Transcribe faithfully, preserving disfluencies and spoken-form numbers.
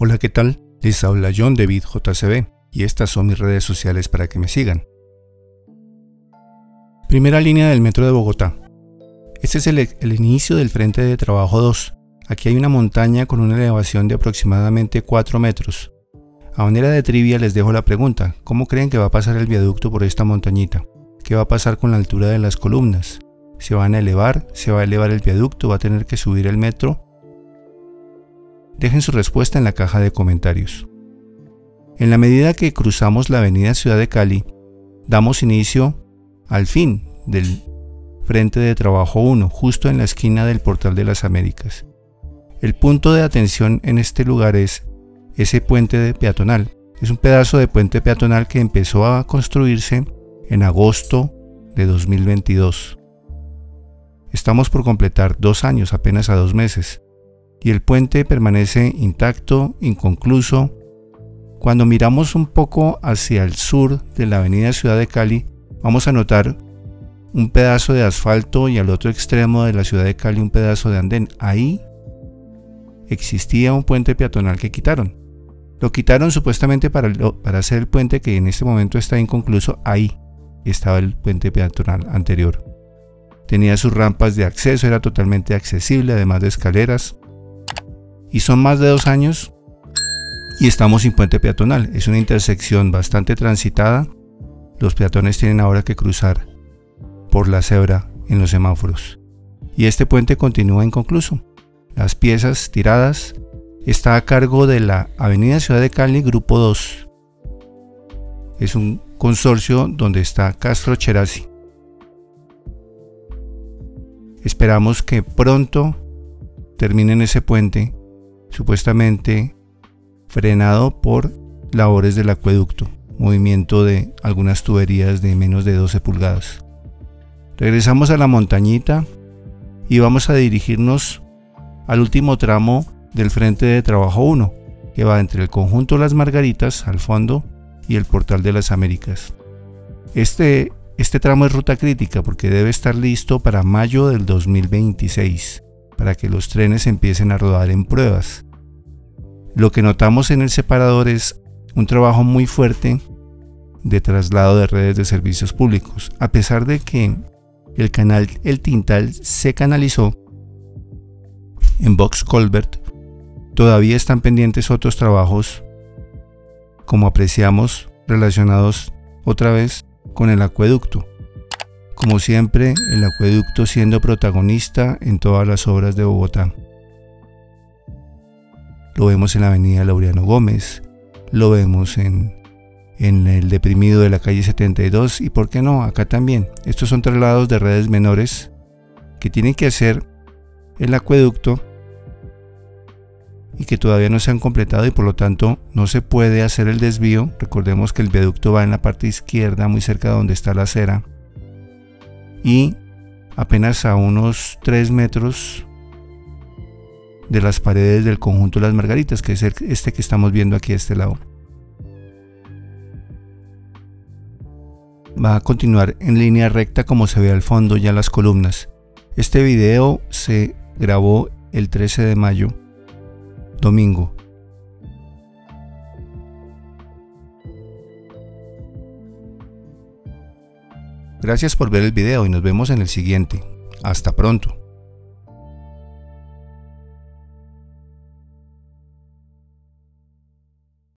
Hola, ¿qué tal? Les habla John de BitJCB y estas son mis redes sociales para que me sigan. Primera línea del metro de Bogotá. Este es el, el inicio del frente de trabajo dos. Aquí hay una montaña con una elevación de aproximadamente cuatro metros. A manera de trivia les dejo la pregunta: ¿cómo creen que va a pasar el viaducto por esta montañita? ¿Qué va a pasar con la altura de las columnas? ¿Se van a elevar? ¿Se va a elevar el viaducto? ¿Va a tener que subir el metro? Dejen su respuesta en la caja de comentarios. En la medida que cruzamos la avenida Ciudad de Cali, damos inicio al fin del frente de trabajo uno, justo en la esquina del Portal de las Américas. El punto de atención en este lugar es ese puente peatonal. Es un pedazo de puente peatonal que empezó a construirse en agosto de dos mil veintidós. Estamos por completar dos años, apenas a dos meses, y el puente permanece intacto, inconcluso. Cuando miramos un poco hacia el sur de la avenida Ciudad de Cali, vamos a notar un pedazo de asfalto y al otro extremo de la Ciudad de Cali un pedazo de andén. Ahí existía un puente peatonal que quitaron. Lo quitaron supuestamente para, para hacer el puente que en este momento está inconcluso. Ahí estaba el puente peatonal anterior. Tenía sus rampas de acceso, era totalmente accesible, además de escaleras. Y son más de dos años y estamos sin puente peatonal. Es una intersección bastante transitada. Los peatones tienen ahora que cruzar por la cebra en los semáforos. Y este puente continúa inconcluso. Las piezas tiradas. Está a cargo de la avenida Ciudad de Cali, Grupo dos. Es un consorcio donde está Castro Cherasi. Esperamos que pronto terminen ese puente, supuestamente frenado por labores del acueducto, movimiento de algunas tuberías de menos de doce pulgadas. Regresamos a la montañita y vamos a dirigirnos al último tramo del frente de trabajo uno, que va entre el conjunto Las Margaritas al fondo y el Portal de las Américas. Este, este tramo es ruta crítica porque debe estar listo para mayo del dos mil veintiséis, para que los trenes empiecen a rodar en pruebas. Lo que notamos en el separador es un trabajo muy fuerte de traslado de redes de servicios públicos. A pesar de que el canal El Tintal se canalizó en Box Culvert, todavía están pendientes otros trabajos, como apreciamos, relacionados otra vez con el acueducto. Como siempre, el acueducto siendo protagonista en todas las obras de Bogotá. Lo vemos en la avenida Laureano Gómez, lo vemos en, en el deprimido de la calle setenta y dos y por qué no, acá también. Estos son traslados de redes menores que tienen que hacer el acueducto y que todavía no se han completado y por lo tanto no se puede hacer el desvío. Recordemos que el viaducto va en la parte izquierda, muy cerca de donde está la acera, y apenas a unos tres metros de las paredes del conjunto Las Margaritas, que es este que estamos viendo aquí a este lado. Va a continuar en línea recta como se ve al fondo ya las columnas. Este video se grabó el trece de mayo, domingo. Gracias por ver el video y nos vemos en el siguiente. Hasta pronto.